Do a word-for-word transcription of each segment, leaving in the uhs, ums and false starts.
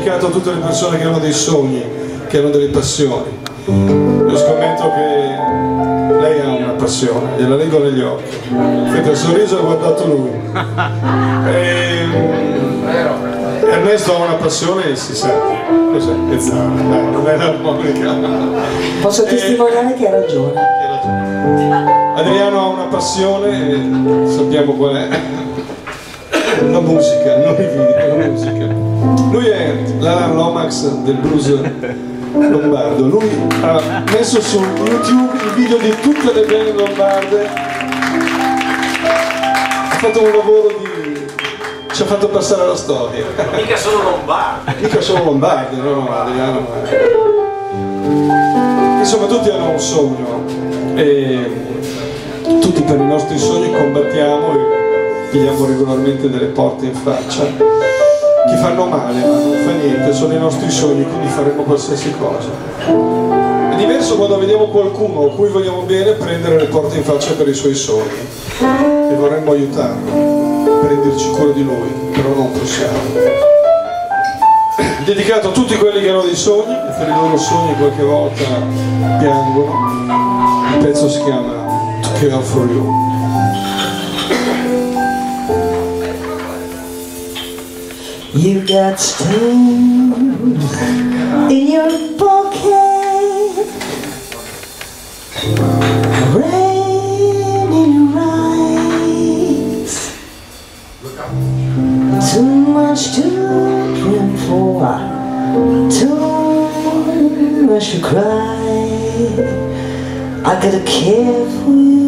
dedicato a tutte le persone che hanno dei sogni, che hanno delle passioni. Io scommetto che lei ha una passione, gliela leggo negli occhi. Fate il sorriso, ha guardato lui. E, Ernesto ha una passione e si sa. Cos'è? È Zara, dai, non è l'armonica. Posso testimoniare che ha ragione. Adriano ha una passione e sappiamo qual è. La musica, non i video, la musica. Lui è l'Alan Lomax del blues lombardo. Lui ha messo su YouTube i video di tutte le band lombarde. Ha fatto un lavoro di... ci ha fatto passare la storia. Mica sono lombardi. Mica sono lombardi, no, no, Adriano. Insomma, tutti hanno un sogno e tutti per i nostri sogni combattiamo e pigliamo regolarmente delle porte in faccia che fanno male, ma non fa niente, sono i nostri sogni, quindi faremo qualsiasi cosa. È diverso quando vediamo qualcuno a cui vogliamo bene prendere le porte in faccia per i suoi sogni e vorremmo aiutarlo, prenderci cura di lui, però non possiamo. Dedicato a tutti quelli che hanno dei sogni e per i loro sogni qualche volta piangono. Il pezzo si chiama To Care For You. You got stones in your pocket, rain in your eyes, too much to dream for, too much to cry. I gotta care for you.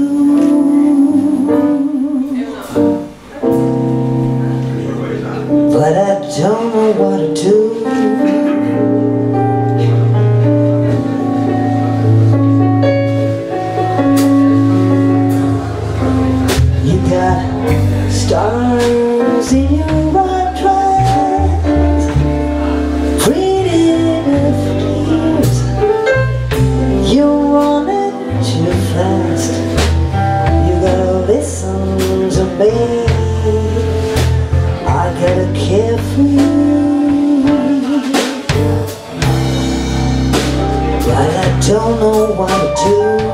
But I don't know what to do. You got stars in your white dress, pretty enough years. You're running too fast. You gotta listen to me. I gotta care for you, but I don't know what to do.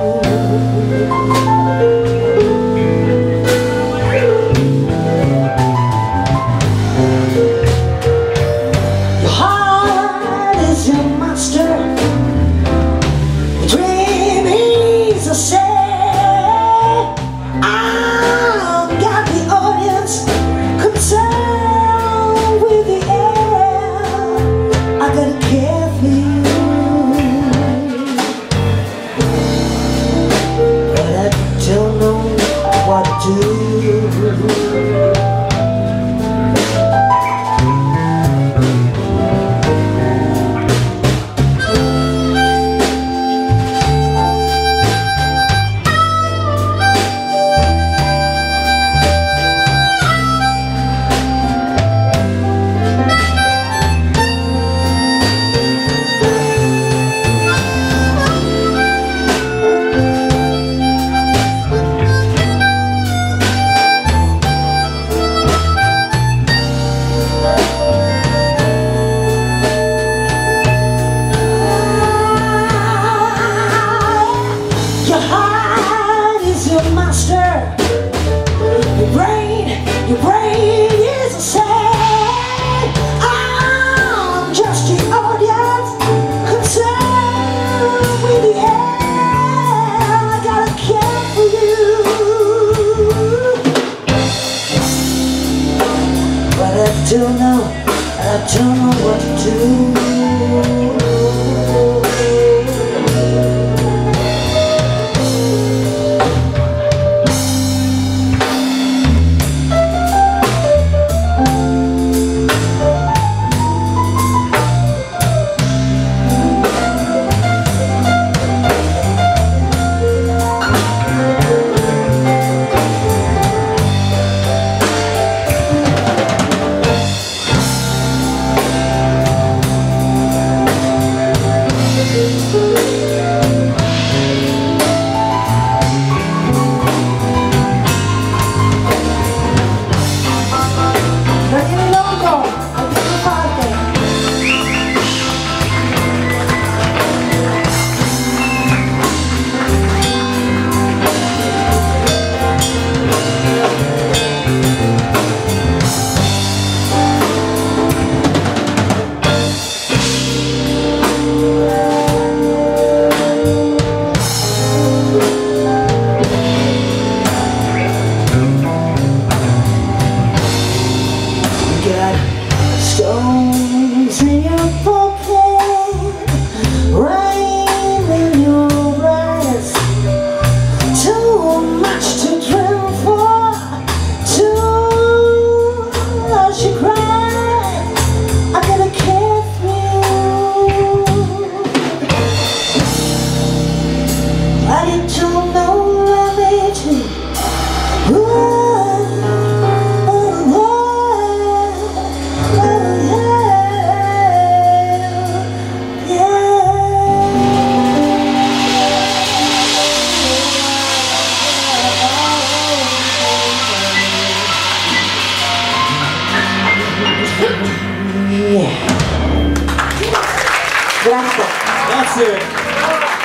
Your heart is your master, your dream is a say. I've got the audience concerned. Your brain is a sad. I'm just the audience concerned with the air. I gotta care for you, but I don't know, I don't know what to do. Grazie. Grazie.